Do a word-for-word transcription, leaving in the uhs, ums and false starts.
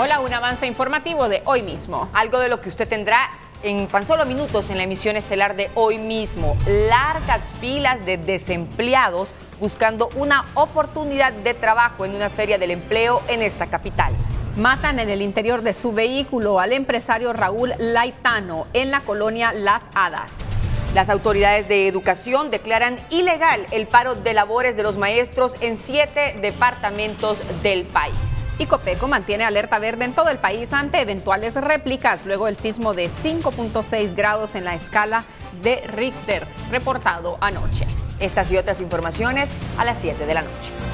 Hola, un avance informativo de hoy mismo. Algo de lo que usted tendrá en tan solo minutos en la emisión estelar de hoy mismo. Largas filas de desempleados buscando una oportunidad de trabajo en una feria del empleo en esta capital. Matan en el interior de su vehículo al empresario Raúl Laitano en la colonia Las Hadas. Las autoridades de educación declaran ilegal el paro de labores de los maestros en siete departamentos del país. Y Copeco mantiene alerta verde en todo el país ante eventuales réplicas luego del sismo de cinco punto seis grados en la escala de Richter reportado anoche. Estas y otras informaciones a las siete de la noche.